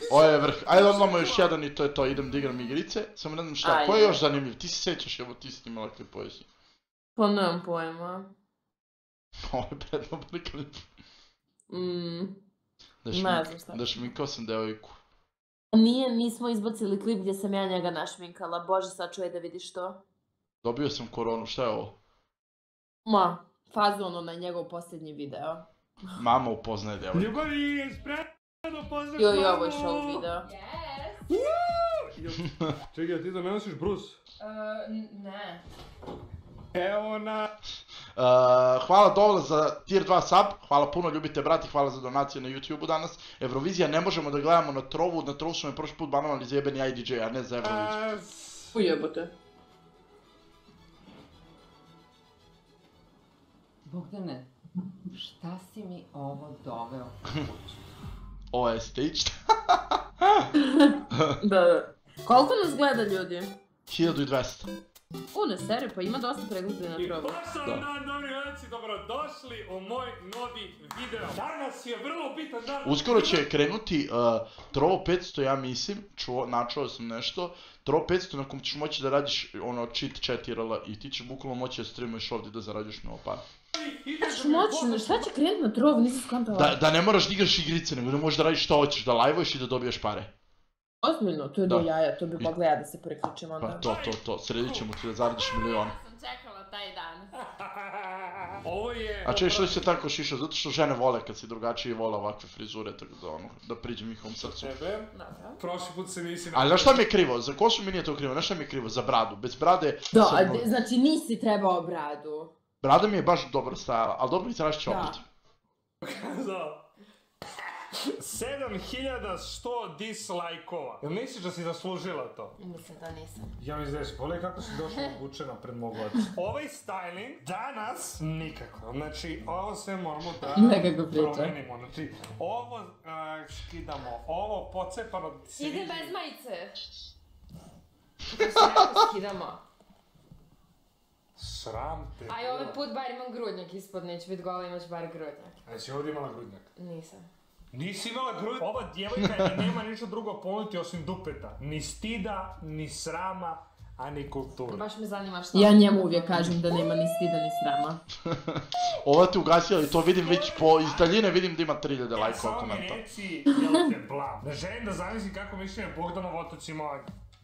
Ovo je vrh. Ajde odlamo još jedan i to je to. Idem da igram igrice. Samo ne znam šta. Ko je još zanimljiv? Ti se sećaš, evo ti si snimala klipove si. Pa nemam pojma. Ovo je predobar klip. Ne znam šta. Da šminkao sam devojku. Nismo izbacili klip gdje sam ja njega našminkala. Bože, sačuvaj da vidiš to. Dobio sam koronu, šta je ovo? Ma, fazon onaj njegov posljednji video. Mama upoznaje devojku. Ljubavi je spremno, pozdrav Joj, ovo je show video. Čekaj, ti da ne nosiš brus? Ne. Evo na... Hvala dovoljno za tier 2 sub, hvala puno, ljubite brati, hvala za donacije na YouTube-u danas. Eurovizija ne možemo da gledamo na trovu su me prošli put banovali za jebeni IDJ, a ne za Euroviziju. Ujebote. Bogdane, šta si mi ovo doveo u kuću? Ovo je staged. Da. Koliko nas gleda ljudi? 1200. Ne seri, pa ima dosta pregleda na trovu. Došao dan, dobri gledalci, dobrodošli u moj novi video. Danas je vrlo bitan dan. Uskoro će krenuti Trovo 500, ja mislim, načuo sam nešto. Trovo 500 na kom ćeš moći da radiš ono cheat chat IRL i ti ćeš bukvalno moći da streamuješ ovdje da zarađuješ mnogo para. Šta će krenuti na trovu, nisi skontala? Da ne moraš da igraš igrice, nego da možeš da radiš što hoćeš, da live-uješ i da dobiješ pare. Ozbiljno, to je do jaja, to bi mogla ja da se priključim onda. Pa to, sredit ćemo ti da zaradiš miliona. Ja sam čekala taj dan. Ovo je... A češ što si se tako šišao? Zato što žene vole kad si drugačije vole ovakve frizure, tako da ono, da priđem njihovom srcu. Prošli put se nisi... Ali znaš šta mi je krivo? Za kosu mi nije to krivo, znaš šta mi je krivo? Za bradu. Bez brade... Da, znači nisi trebao bradu. Brada mi je baš dobro stajala, ali dobro i tražit ću opet. Pokazao. 7100 dislajkova. Jel misliš da si zaslužila to? Mislim da nisam. Ja mi znaš, pogledaj kako si došla obučena pred mog oca. Ovaj styling danas nikako. Znači, ovo sve moramo da promenimo. Znači, ovo skidamo, ovo pocepano... Ide bez majice. To se neko skidamo. Sram te. Aj, ovaj put bar imam grudnjak ispod, neće biti gola, imaš bar grudnjak. A jesi ovdje imala grudnjak? Nisam. Nisi imala grudnjak? Ova djevojka nema ništa drugo ponuditi osim dupeta. Ni stida, ni srama, a ni kulture. Baš me zanima šta. Ja njemu uvijek kažem da nema ni stida, ni srama. Ova te ugasila i to vidim već po iz daljine, vidim da ima 3000 lajkova komentar. Samo mi reci, jel te blam? Ne želim da zamislim kako mišljenje Bogdana o otocima Ognja.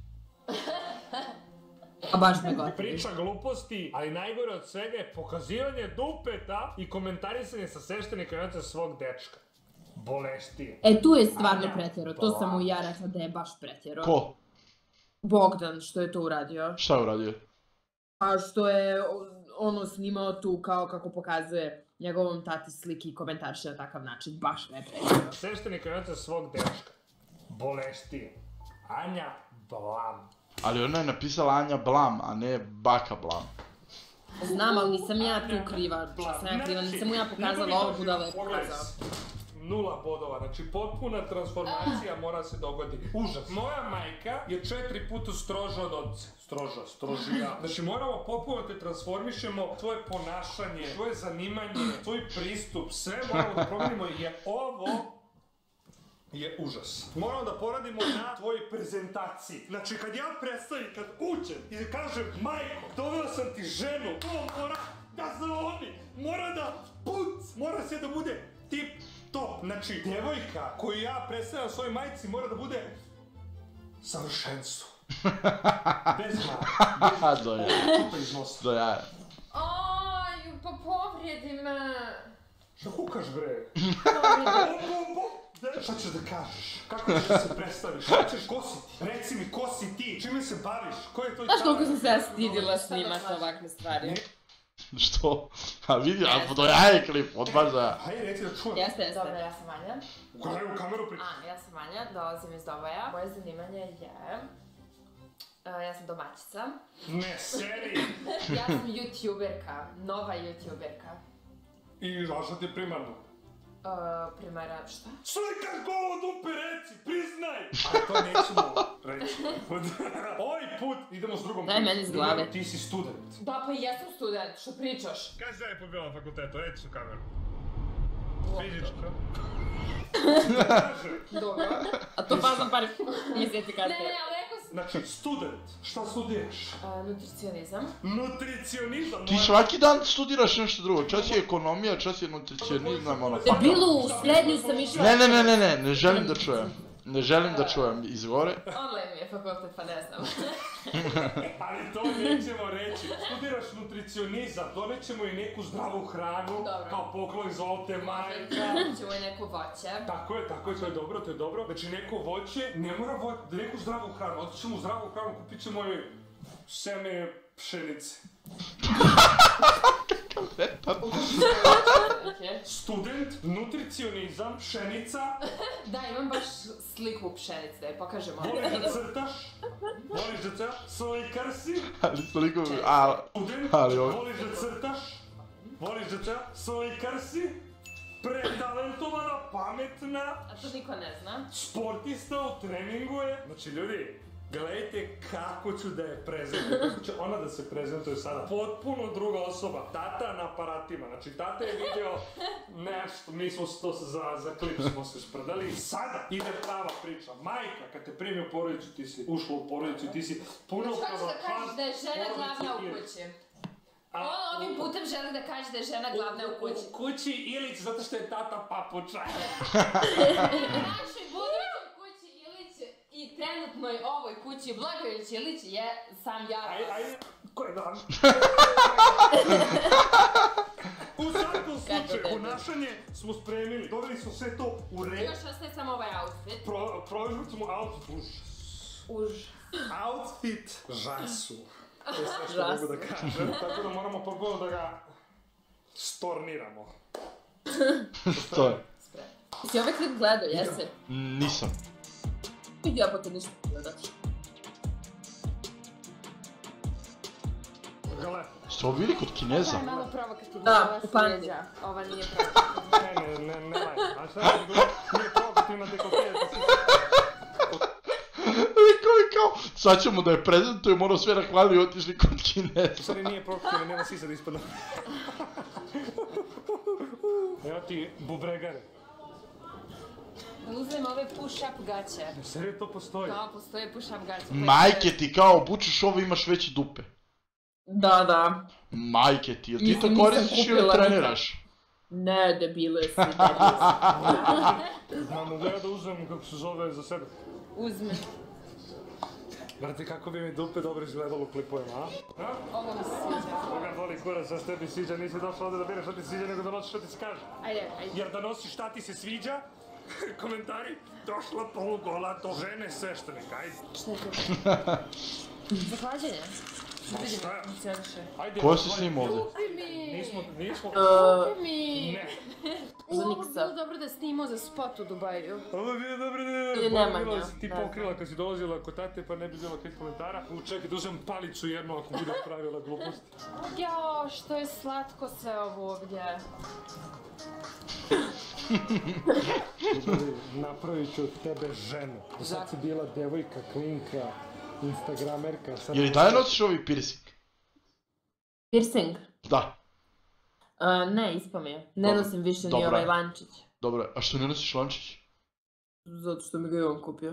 A baš me gotovi. Priča gluposti, ali najgore od svega je pokazivanje dupeta i komentarisanje sa sveštenika i svog dečka. Boleštije. Tu je stvarno pretjero, to sam mu ja rekla da je baš pretjero. Ko? Bogdan, što je to uradio. Šta je uradio? A što je ono snimao tu kao kako pokazuje njegovom tati sliki i komentariše na takav način, baš me je pretjero. Sveštenika i svog dečka. Boleštije. Anja Blam. Ali ona je napisala Anja Blam, a ne Baka Blam. Znam, ali nisam ja tu kriva, što sam ja kriva, nisam mu ja pokazala ovo budala je pokazao. 0 bodova, znači potpuna transformacija mora se dogoditi. Užas. Moja majka je 4 puta stroža od oca. Strožija. Znači moramo potpuno te transformišemo, tvoje ponašanje, tvoje zanimanje, tvoj pristup, sve moramo da promenimo jer ovo je užas. Moramo da poradimo na tvojoj prezentaciji. Znači kad ja predstavim, kad uđem i kažem majko, doveo sam ti ženu, to mora da zavodi, mora da mora se da bude tip top. Znači djevojka koju ja predstavljam svojoj majci mora da bude savršenstvo. Bez mara. Do jaja. Aj, pa povrijedi me. Šta kukaš bre? Šta ćeš da kažeš? Kako ćeš da se predstaviš? Šta ćeš, ko si ti? Reci mi, ko si ti? Čime se baviš? Ko je tvoj talent? Znaš koliko sam se ja stidila snimat ovakve stvari? Što? A vidi, a do jaja je klip, odbaš za jaja. Hajde, reci da čujem. Jeste. Dobro, ja sam Anja. Gledaj u kameru priča. Ja sam Anja, dolazim iz Doboja. Moje zanimanje je... Ja sam domaćica. Ne, seri! Ja sam youtuberka, nova youtuberka. I šta ti je primarno? Primara, šta? Slikaš golo dupe, reci, priznaj! A to nećemo reći. Ovaj put idemo s drugom Daj meni iz glave. Ti si student. Da, pa i ja sam student, što pričaš? Kaj si da je pobila na fakultetu, reci u kameru. Fizička. Dobro. A to fazom par mjeseci Ne, kasnije. ali rekao sam... Znači, student. Šta studiraš? Nutricionizam. Nutricionizam. Ti svaki dan studiraš nešto drugo, čas je ekonomija, čas je nutricionizam, ono. Debilu, u srednju sam išla... Ne želim da čujem. Ne želim da čujem, izgore. Online mi je fakultet, pa ne znam. Ali to nećemo reći. Studiraš nutricionizam, donećemo i neku zdravu hranu, Dobro. kao poklon iz Olte Majka. Ćemo i neko voće. Tako je, to je dobro, to je dobro. Znači neko voće, ne mora neku zdravu hranu, otići ćemo u zdravu hranu, kupit ćemo joj seme pšenice. Student, nutricionizam, pšenica. Da, imam baš sliku pšenice, da je pokažemo. Voliš da crtaš? Voliš da crtaš? Slikar si? Ali toliko... Student, ali ovo... voliš da crtaš? Voliš da crtaš? Slikar si? Pretalentovana, pametna, A to niko ne zna. sportista u treningu je. Znači ljudi, gledajte kako ću da je prezentujem, kako će ona da se prezentuje sada. Potpuno druga osoba, tata na aparatima, znači tata je vidio nešto, mi smo to za klip smo se sprdali. Sada ide prava priča, majka kad te primi u porodicu, ti si ušla u porodicu, ti si punopravna Hoćeš da kažeš da je žena glavna u kući? On ovim putem želi da kaže da je žena glavna u kući. U kući Ilić zato što je tata papuča. U našoj budućoj kući Ilić i trenutnoj ovoj kući Blagojević Ilić je sam ja. Ajde, koji dan? U svakom slučaju, ponašanje smo spremili, doveli smo sve to u red. Još ostaje samo ovaj outfit. Prožili smo outfit. Outfit žasu. To je sve što mogu da kažem, tako da moramo potpuno da ga storniramo. To je. Si ovaj klip gledao, jesi? Nisam. Ja pa kad ništa gledaš. Gale. Ste ovo bili kod Kineza? Ovo je malo provokativno, Da, ova u Pandi. slijeđa. Ova nije provokativna. Ne lajte. Znaš šta je bilo? Nije provokativna dekoltija. Likovi kao, sad ćemo da je prezentujemo, ono sve nahvali i otišli kod Kineza. Stvari nije provokativno, nema sisa da ispada. Evo ti bubregare. Uzmem ove push-up gaće. Serio to postoji? Kao postoje push-up gaće. Majke ti kao, obučeš ovo imaš veće dupe. Da. Majke ti, jel ti to Nisam koristiš ili kupila treniraš? Ne, debile si, debile si. Znam, mogu ja da uzmem kako se zove za sebe. Uzmem. Brate, kako bi mi dupe dobro izgledalo u klipovima, a? Ovo mi se sviđa. Koga boli kurac, šta se tebi sviđa, nisi došla ovdje da biraš šta ti se sviđa, nego da nosiš šta ti se kaže. Ajde. Jer da nosiš šta ti se sviđa, komentari, došla polugola do žene sveštenika, ajde. Šta je to? Zahlađenje. Da vidim, Šta je? funkcioniše. Ajde, Ko si snimao ovdje? Kupi mi! Nismo... Kupi mi! Ne. Za Ovo bi Niksa. bilo dobro da snimao za spot u Dubaju. Ovo je bilo dobro, Ili Nemanja. Ti Da. pokrila kad si dolazila kod tate pa ne bi bilo kak komentara. Čekaj, da uzem palicu jednu ako bude pravila glupost. Jao, što je slatko sve ovo ovdje. Napravit ću od tebe ženu. Do sad si bila devojka, klinka, instagramerka. Sad... Jel i dalje nosiš ovi piercing? Piercing? Da. Ne, ispao mi je. Ne Dobro. nosim više ni Dobro. ovaj lančić. Dobro, a što ne nosiš lančić? Zato što mi ga je on kupio.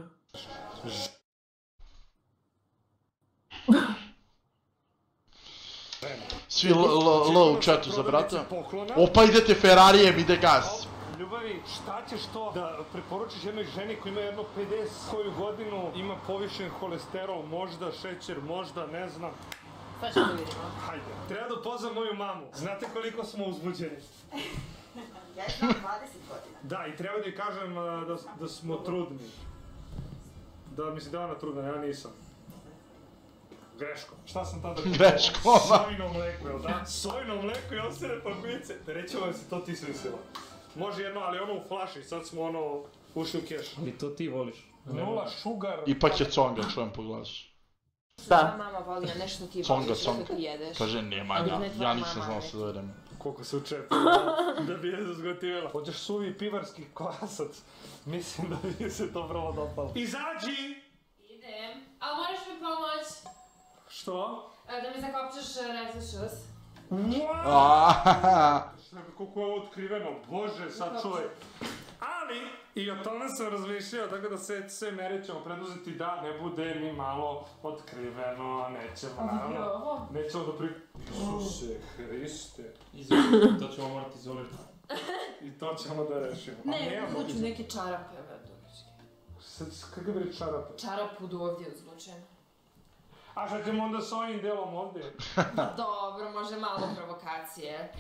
Svi low u chatu za brata. Opa, idete Ferrarijem, ide gas. Ljubavi, šta ćeš to da preporučiš jednoj ženi koja ima jedno 50 koju godinu, ima povišen holesterol, možda šećer, možda, ne znam. Sad ćemo da vidimo. Hajde. Treba da upoznam moju mamu. Znate koliko smo uzbuđeni? Ja znam 20 godina. Da, i treba da joj kažem da smo trudni. Da, mislim da je ona trudna, ja nisam. Greško. Šta sam tada kupovao? Greško. Sojino mleko, jel da? Sojino mleko i osire papice. Reći vam se to ti smislila. Može jedno, ali ono u flaši, sad smo ono ušli u keš. Ali to ti voliš. Nula, šugar. Ipak je conga, čujem po glasu. Da. Mama voli, a nešto ti Conga, voliš, conga. što ti jedeš. Kaže, nema, Ali ne ja tvoja nisam mama, znao ne. se dovedem. Koliko se učepio da bi je zgotivila. Hoćeš suvi pivarski kvasac. Mislim da bi se to vrlo dopalo. Izađi! Idem. Ali moraš mi pomoć. Što? Da mi zakopčaš rezešus. Aaaaaa. Koliko je ovo otkriveno, bože, sad čuvaj. Ali, i o tome sam razmišljao, tako da sve mere ćemo preduzeti da ne bude ni malo otkriveno, nećemo naravno. Nećemo da Isuse Hriste. Izolirati, to ćemo morati izolirati. I to ćemo da rešimo. Ne, hoću neke čarape, dugačke. Kakav je čarape? Čarap budu ovdje uzvučen. A šta ćemo onda s ovim delom ovdje? Dobro, može malo provokacije.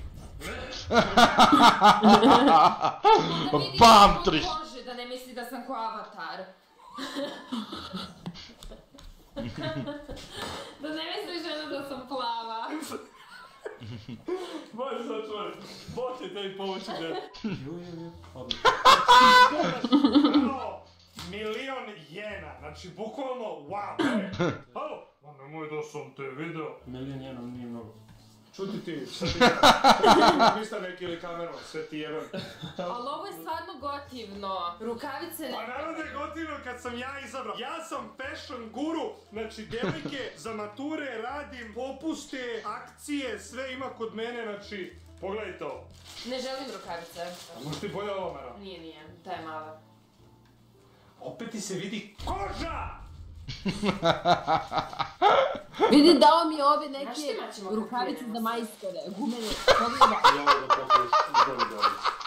Bam, tri. Može da ne misli da sam ko Avatar. Da ne misli žena da sam plava. Bože, sad čuvaj. Bog će tebi pomoći da... Odlično. Bravo! Milion jena, znači bukvalno wow! Halo! Ma nemoj da sam te video. Milion jena nije mnogo. Čuti ti, sad ti ja. Mista neki ili kamerom, sve ti jebam. Ali ovo je stvarno gotivno. Rukavice ne... Pa naravno da je gotivno kad sam ja izabrao. Ja sam fashion guru, znači devojke za mature radim, popuste, akcije, sve ima kod mene, znači pogledajte ovo. Ne želim rukavice. Možeš ti bolje ovo, Mara? Nije, ta je mala. Opet ti se vidi koža! Vidi dao mi ove Znaš neke šta ćemo rukavice kad za krenemo majstore, gumene, pogledaj. I ovo da pokriješ izolirati.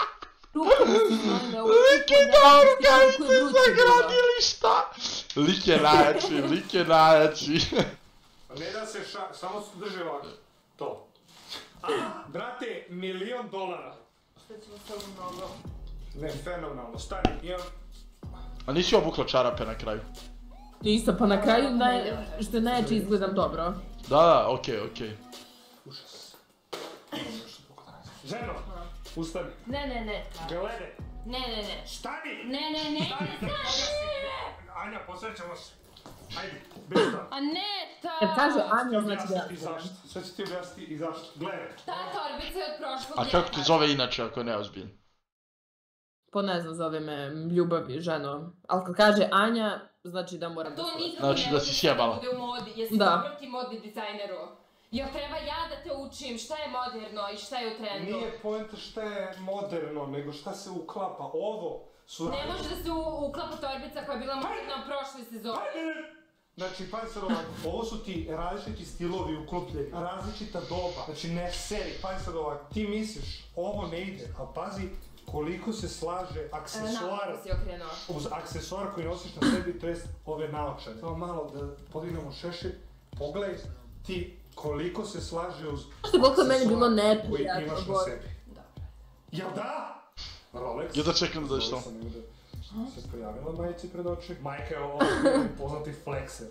Lik je dao rukavice za gradilišta! Lik je najjači. Ne da se samo drži ovako. To. A, brate, $1.000.000. Što ćemo s ovom nogom? Ne, fenomenalno. Stani, imam... A nisi obukla čarape na kraju? Nisam, pa na kraju što je najjače izgledam dobro. Da, okej. Užas. Ženo, ustani. Ne. Glede. Ne. Stani! Ne. Stani! Anja, posvećamo se. Ajde, bez toga. A ne, ta... Kad kaže Anja, znači da Objasniti zašto. Sve ću ti objasniti i zašto. Gledaj. Ta torbica je od prošlog A kako ti zove inače ako je neozbiljno? Po ne znam, zove me ljubavi, ženo. Ali kad kaže Anja, znači da moram da To slušam. nikako Znači ne da može si sjebala. da bude u modi. Jesi Da. dobro ti modni dizajneru? Jel treba ja da te učim šta je moderno i šta je u trendu? Nije poenta šta je moderno, nego šta se uklapa. Ovo su... Ne može da se uklapa torbica koja je bila moderna u prošloj sezoni. Znači, pazi sad ovako, ovo su ti različiti stilovi uklopljeni, različita doba, znači ne seri, pazi sad ovako, ti misliš, ovo ne ide, a pazi koliko se slaže aksesuar, Napravo si okrenuo. uz aksesuar koji nosiš na sebi, to jest ove naočare. Samo malo da podignemo šešir, pogledaj ti koliko se slaže uz Znaš koliko je meni bilo koji neprijatno, imaš na Bože. sebi. Jel da? Rolex. Jedva čekam da dođeš to. Se pojavila majici pred oči. Majka je ovo poznati flexer.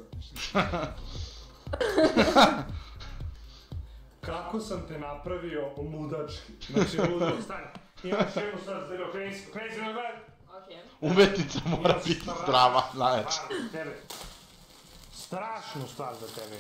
Kako sam te napravio ludački? Znači ludo, stani. Imaš jednu sad, okreni se na gled. Okej. Umetnica mora biti zdrava, najjače. Stvar za tebe. Strašnu stvar za tebe.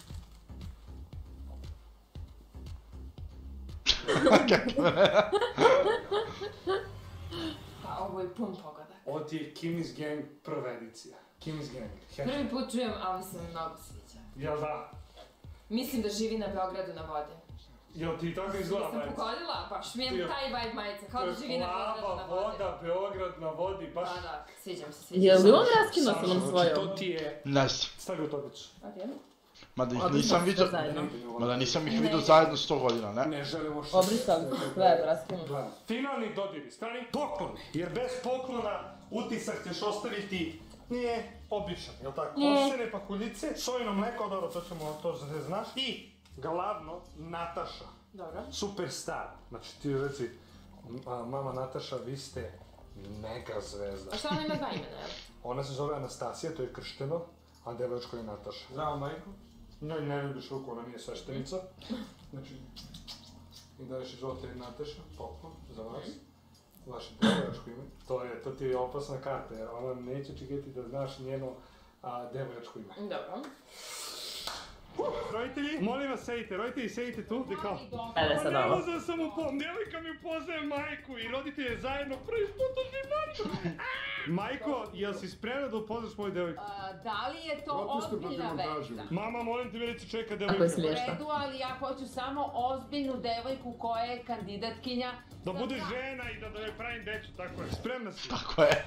Pa ovo je pun pogodak. Ovo ti je Kimmy's Gang prva edicija. Kimmy's Gang. Prvi put čujem, ali se mi mnogo sviđa. Jel da? Mislim da živi na Beogradu na vodi. Jel ti tako izgleda Nisam majica? pogodila, baš mi je Jel. taj vibe majica, kao To da je živi na Beogradu na plava vodi. voda, Beograd na vodi, baš... Da, sviđam se. Je li on raskinuo sa mnom Znači, to svojom? ti je... Ne znam. Stavi u torbicu. Okej. Mada ih Obrisali nisam ste vidio... zajedno. Mada nisam ih vidio zajedno 100 godina, ne? Ne želimo što... Obrisali ste sve, raskinuo. Finalni dodiri, stani, pokloni. Jer bez poklona utisak ćeš ostaviti nije običan, jel tako? Osene pakuljice, sojino mleko, dobro, to ćemo, to se znaš. I glavno, Nataša, Dobro. superstar. Znači ti reci, mama Nataša, vi ste mega zvezda. A šta ona ima dva imena, jel? Ona se zove Anastasija, to je kršteno, a devočko je Nataša. Zdravo, majko. Njoj ne ljubiš ruku, ona nije sveštenica. Znači, i daješ izvolite Nataša, poklon, za vas. Vaše devojačko ime. To ti je opasna karta, jer ona neće čekati da znaš njeno devojačko ime. Dobro. Roditelji, molim vas sedite, roditelji sedite tu, gdje kao... Ajde sad ovo. Sam djevojka mi upoznaje majku i roditelje zajedno prvi put u životu. Majko, jel si spremna da upoznaš moju devojku? Da li je to ozbiljna veza? Mama, molim te, velice, čeka Tako je devojka. U smiješno. redu, ali ja hoću samo ozbiljnu devojku koja je kandidatkinja. Da bude žena i da joj pravim decu, tako je. Spremna si. Tako je.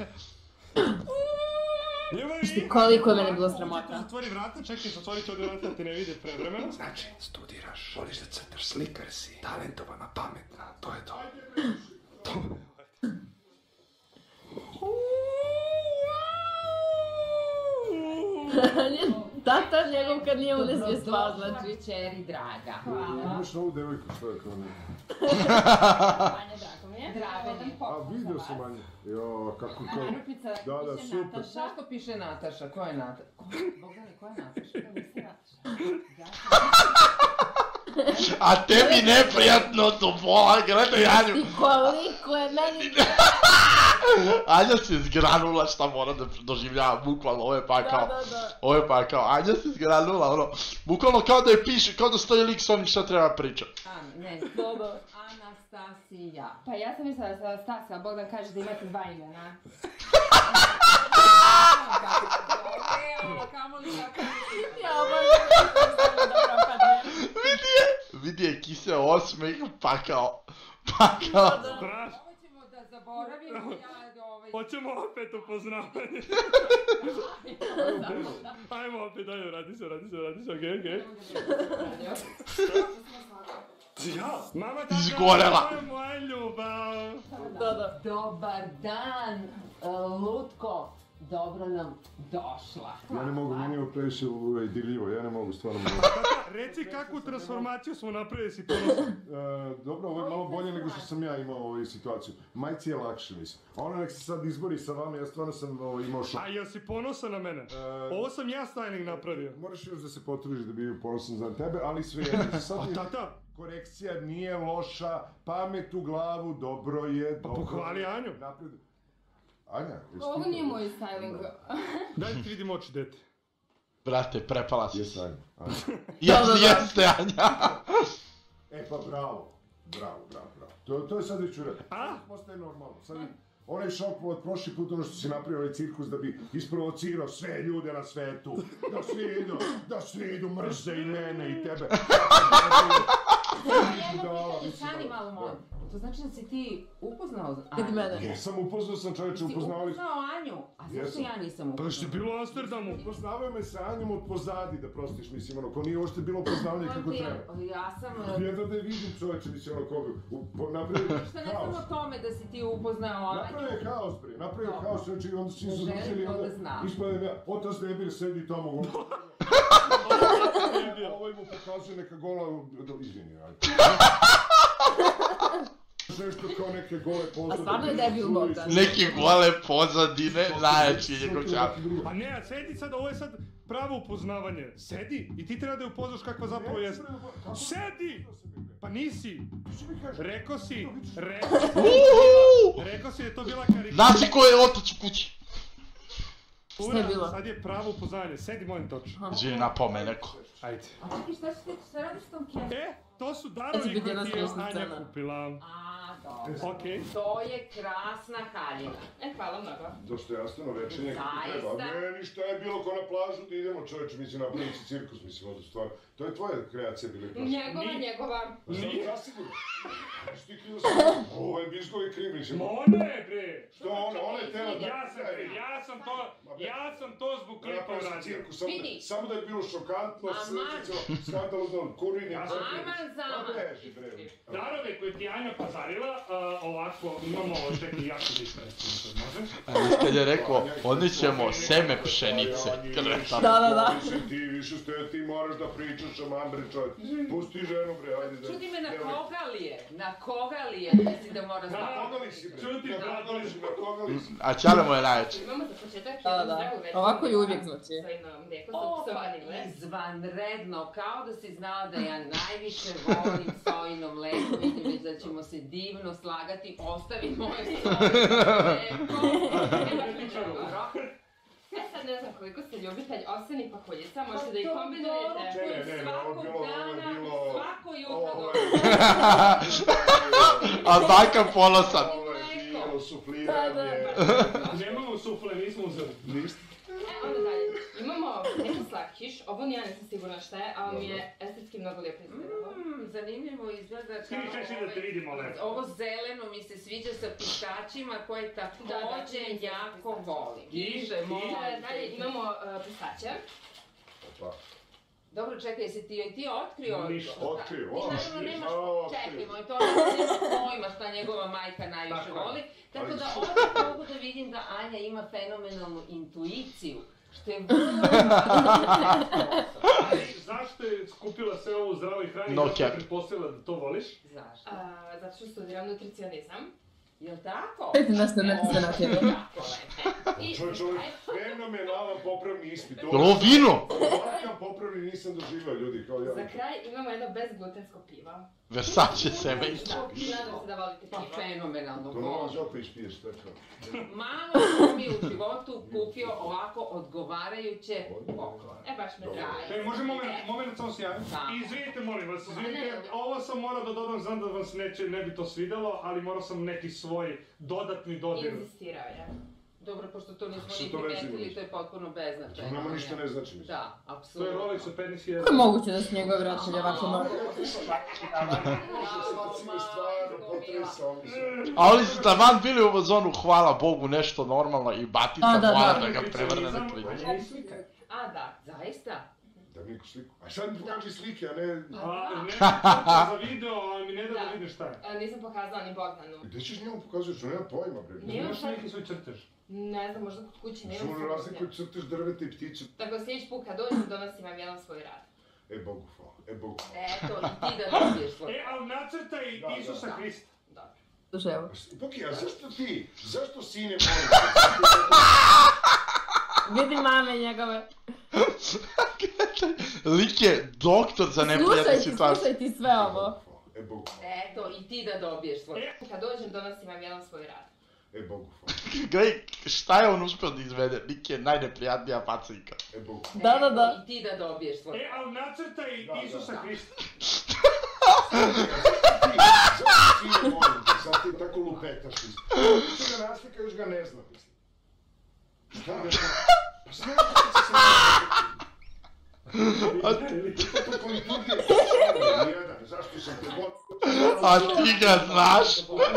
Ljubavi! Koliko je mene bilo sramota. Zatvori vrata, čekaj, zatvori to vrata da te ne vide prevremeno. Znači, studiraš, voliš da crtaš, slikar si, talentovana, pametna, to je to. Tata njegov kad nije u nesvijest pao, znači. Čeri draga. Imaš novu devojku svoje kao ne. Anja, drago mi je. Drago mi je. A vidio sam Anja. Jo, kako to... Narupica, Da, piše super. Nataša. Zašto piše Nataša? Ko je Nataša? Bogdane, ko je Nataša? To misli Nataša. A tebi neprijatno to bola, gledaj Anju. I koliko je meni... Anja se zgranula šta mora da doživljava, bukvalno, ovo je pa kao... Ovo je pa kao, Anja se zgranula, ono, bukvalno kao da je piše, kao da stoji lik s onim šta treba pričat. Ne, Anastasija. Pa ja sam mislila da se Stasija, Bogdan kaže da imate dva imena. Kamo li tako? Vidi je kise osmeh, pa kao... Strašno. Ovo ćemo da zaboravimo, Hoćemo opet upoznavanje. Ajmo opet, ajde, radi se, okej. Ja? Mama, tata, Izgorela. to je moja ljubav. Dobar dan, Lutko. Dobro nam došla. Ja ne mogu, meni je ovo previše dirljivo, ja ne mogu stvarno... Tata, reci kakvu transformaciju smo napravili si ponosan. Dobro, ovo je malo bolje nego što sam ja imao ovu situaciju. Majci je lakše, mislim. A ona nek se sad izbori sa vama, ja stvarno sam imao šok. A jel si ponosan na mene? Ovo sam ja styling napravio. Moraš još da se potružiš da bi bio ponosan za tebe, ali sve jedno. A tata? Korekcija nije loša, pamet u glavu, dobro je, Pa dobro. pohvali Anju. Napred. Anja, jesi Ovo nije moj styling. Daj ti vidim oči, dete. Brate, prepala si. Jesi Anja. Jeste, Anja. E pa bravo. To je sad već u redu. A? Postaje normalno. Sad onaj šok od prošli put, ono što si napravio ovaj cirkus da bi isprovocirao sve ljude na svetu. Da svi idu, mrze i mene i tebe. Stani malo, molim. To znači da si ti upoznao Vidi Anju? mene. Jesam upoznao sam čovječe, upoznavali... Si upoznao Anju? A zašto ja nisam Pa upoznao? što je bilo u Amsterdamu? Upoznavaju me sa Anjom od pozadi, da prostiš, mislim, ono, ko nije uopšte bilo upoznavanje kako treba. Ja sam... Jedno da je vidim čovječe, mislim, ono, koga, napravio Šta ne haos. znam o tome da si ti upoznao Anju? Napravio haos, čovječe, i onda čim su Ne želim završili, to da onda znam. ispadem ja, otac Nebir sedi tamo, ovaj mu pokazuje neka gola, izvini, ajde. Nešto kao neke gole pozadine. A stvarno je debil Bogdan. Neke gole pozadine, najjači je njegov čap. Pa ne, a sedi sad, ovo je sad pravo upoznavanje. Sedi i ti treba da je upoznaš kakva zapravo jeste. Sedi! Pa nisi! Rekao si da je to bila karikatura. Znaš ko je otac u kući? Šta je bilo? Sad je pravo upoznavanje, sedi molim točno. Živim napome neko. Ajde. A čekaj, šta radiš s tom kjesom? To su Ja ću darovi biti jedna koje ti je smiješna Anja scena. kupila. A, dobro. Okej. To je krasna haljina. Hvala mnogo. Dostojanstveno večernje kako treba. Zaista? Meni šta je bilo ko na plažu da idemo čovječe, mislim, napraviti si cirkus, mislim, ovdje stvarno. To je tvoja kreacija bila i prošla. Njegova. Nije? Zasigurno. Ti krivo ovo je Bizgovi kriv, mislim. Mone bre! Što ona je tela da... Ja sam to zbog klipa Napravio sam uradio. cirkus, Vidi. samo da je bilo šokantno, Aman. skandalozno, kurinje, Aman zaman. beži bre. Darove koje ti je Anja pazarila, ovako, imamo čekaj jako diskretno, može? Kad je rekao, odnećemo seme pšenice. Da. Ti više ste, ti moraš da pričaš o mambre čovjek. Pusti ženu bre, ajde da... Čudi me na koga li je, mislim da mora znati. Na koga li si bre? Čuti, Na koga li si? A Ćale mu je najjači. Imamo za početak Da. jednu zdravu verziju. Ovako i uvijek znači. Sa jednom mlijeko O, sa pa vanile. izvanredno, kao da si znao da ja najviše volim sojino mleko, vidim već da ćemo se divno slagati, ostavi moje sojino mleko. E sad ne znam koliko ste ljubitelj ovsenih pakoljica, možete da ih kombinujete. Ne, ovo je bilo... Svako jutro Ovo dobro. A baka ponosan. je bilo sufliranje. Nemamo sufle, nismo uzeli. Niste? Onda dalje. Imamo neki slatkiš, ovo ni ja nisam sigurna šta je, ali mi je estetski mnogo lijepo izgledalo. Zanimljivo izgleda Skini češće da te vidimo lepo. ovo zeleno mi se sviđa sa pistačima koje takođe jako volim. Dalje imamo pistaće. Dobro, čekaj, jesi ti otkrio? Ništa. Otkrio, Ti naravno nemaš, čekaj moj, to nema pojma šta njegova majka najviše voli. Tako da ovdje mogu da vidim da Anja ima fenomenalnu intuiciju, što je vrlo Ali zašto je skupila sve ovo u zdravoj hrani? No Zašto je cap. pretpostavila da to voliš? Zašto? Zato što studiram nutricionizam. Jel tako? Eto nešto ne se na tebe. Tako lepe. Čovjek, fenomenalan popravni ispit. Jel' vino? Ovakav popravni nisam doživao, ljudi, kao ja. Za kraj imamo jedno bezglutensko pivo. Versace seme. Nadam se da volite Pa pivo. fenomenalno. To Nova Đoković piješ, to je kao. Malo sam mi u životu kupio ovako odgovarajuće poklone. Baš me draje. Ej, može moment samo se javim? Izvinite, molim vas, izvinite, ovo sam morao da dodam, znam da vam se ne bi to svidelo, ali morao sam neki svoj dodatni dodir. Inzistirao je. Dobro, pošto to nismo Što ni to vezi primetili, imaš? to je potpuno beznačajno. To nama ništa ne znači, mislim. Da, To je apsolutno. Rolex od 15.000. Kako je moguće da su njegove roditelji ovako mnogo? A oni su taman bili u zonu, hvala Bogu, nešto normalno i batica moja da ga prevrne na klinu. Da. Zaista? Da mi neku sliku. A sad mi pokaži slike, a ne... Ne, za video, ali mi ne da da vidiš šta je. Nisam pokazala ni Bogdanu. Gde ćeš njemu pokazuješ, nema pojma, bre. Nema Imaš šta. neki svoj crtež. Ne znam, možda kod kuće, nemam Što svoj razliku crteš drvete i ptice. Tako da sljedeći put kad dođem, donosim vam jedan svoj rad. Bogu hvala, Bogu hvala. Eto, i ti da dobiješ svoj. Ali nacrtaj Isusa Hrista. Dobro. Slušaj, evo. Boki, a zašto sine molim? Vidi mame njegove. Lik je doktor za neprijatne situacije. Slušaj ti sve ovo. Bogu hvala, Eto, i ti da dobiješ svoj. Kad dođem, donosim vam jedan svoj rad. Bogu hvala, Gledaj, šta je on uspio da izvede? Lik je najneprijatnija faca ikad. Bogu Da. Eto, i ti da dobiješ svoj. Ali nacrtaj Isusa Hrista. Zašto sine molim te, sad ti tako lupetaš isto. Što ga naslika, još ga ne zna, mislim. Šta ga zna? Pa znaš što se sad to koji drugi je nijedan, zašto sam te god... A ti ga znaš?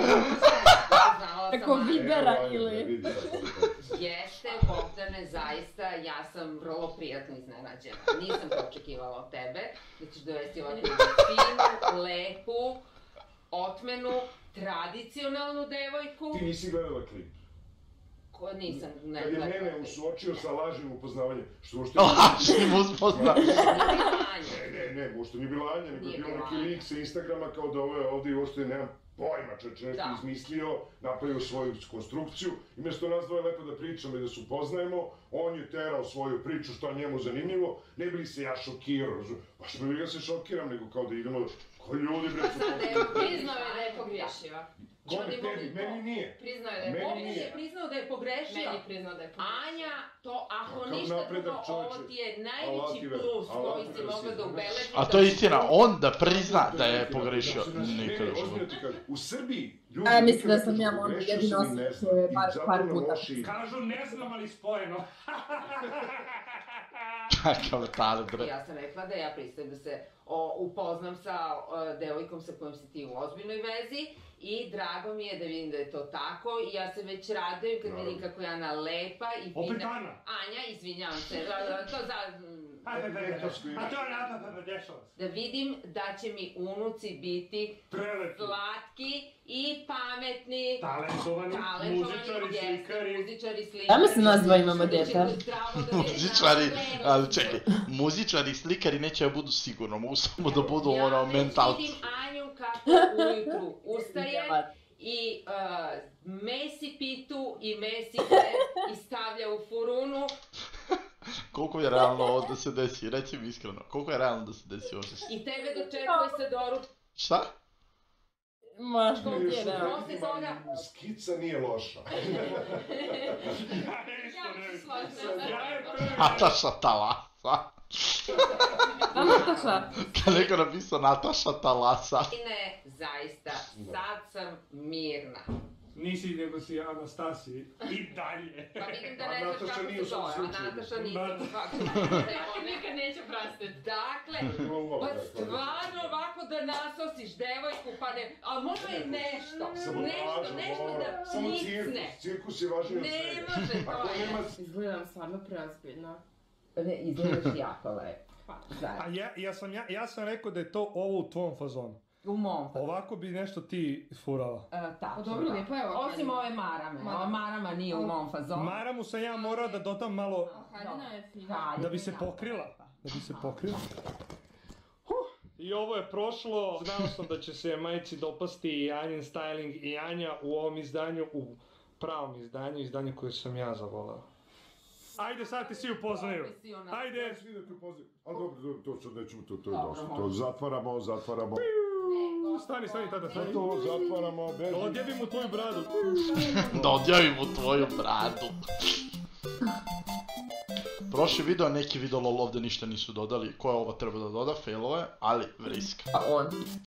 Tako Vibera ili... Jeste, Bogdane, zaista, ja sam vrlo prijatno iznenađena. Nisam to očekivala od tebe, da ćeš dovesti ovakvu finu, lepu, otmenu, tradicionalnu devojku. Ti nisi gledala klip. Nisam, ne Kad je gledala. mene suočio sa lažnim upoznavanjem, što uopšte... Lažnim uspozna. Ne, uopšte nije bila Anja, nego je bio neki lik sa Instagrama kao da ovo je ovdje i uopšte nemam pojma, čovječe nešto izmislio, napravio svoju konstrukciju i mjesto nas dvoje lepo da pričamo i da se upoznajemo, on je terao svoju priču što je njemu zanimljivo, ne bi li se ja šokirao, pa što bi ga se šokiram, nego kao da idemo, ko ljudi bre su Priznao je da je pogriješio. Kome tebi? Meni nije. Priznao je da je Meni je priznao da je pogrešio. Meni je priznao da je pogrešio. Anja, to ako Kakav ništa napredak, drugo, ovo čoveče. ti je najveći Alativer, plus koji si alativer mogla si. da ubeležiš. A to je istina, on da prizna da je pogrešio. Ne, Nikad u ozbiljno životu. ti kažem, u Srbiji ljudi Mislim da nikad sam ne ja kažu možda pogrešio jedino sam i ne osjećao znam. je I par zato puta. nam loši... Kažu ne znam, ali spojeno. Kakav talent, bre. Ja sam rekla da ja pristajem da se upoznam sa devojkom sa kojom si ti u ozbiljnoj vezi i drago mi je da vidim da je to tako i ja se već radujem kad vidim kako je Ana lepa i fina. Opet Ana? Anja, izvinjavam se, to za... A to je dešava se. Da vidim da će mi unuci biti Prelepi. slatki i pametni, Talentovani, muzičari, slikari. muzičari, slikari. Ja mislim nas dva imamo dete. Muzičari, ali čekaj, muzičari i slikari neće da budu sigurno, mogu samo da budu ono Ja već mentalci. vidim Anju kako ujutru ustaje i mesi pitu i mesi hleb i stavlja u furunu. Koliko je realno ovo da se desi, reci mi iskreno, koliko je realno da se desi ovo što si... I tebe dočekuje sa doručkom. Šta? Ma što ti je da? Posle toga... Skica nije loša. Nataša Talasa. Nataša. Kad neko napisao Nataša Talasa. Ne, zaista, sad sam mirna. Nisi, nego si Anastasiji. I dalje. Pa vidim da A ne znaš Nataša kako nije u se svom zove, a slučaju. Nataša nisam svakako. Nikad neću prostiti. Dakle, pa stvarno ovako da nasosiš devojku, pa ne, a možda i nešto da Samo nicne. cirkus je važniji od Ne svega. može, Ako to je. nema Izgledam stvarno preozbiljno. Ne, izgledaš jako lepo. A ja sam rekao da je to ovo u tvom fazonu. U mom. Ovako bi nešto ti furala. Tačno. Dobro, lijepo je ovo. Osim ove marame. Ova marama nije u mom fazonu. Maramu sam ja morao da dodam malo, Haljina je fina. Haljina da bi se je jako pokrila. lepa. Da bi se pokrila. I ovo je prošlo, znao sam da će se majici dopasti i Anjin styling i Anja u ovom izdanju, u pravom izdanju koje sam ja zavoleo. Ajde, sad ti svi upoznaju. Ajde! svi da te upoznaju. Ali dobro, to sad nećemo, to je dosta. To zatvaramo. Stani, tada, stani. To zatvaramo, beži. Odjebi mu tvoju bradu. Da odjavim u tvoju bradu. Prošli video, neki video lol ovdje ništa nisu dodali. Ko je ovo treba da doda, failove, ali vriska. A on.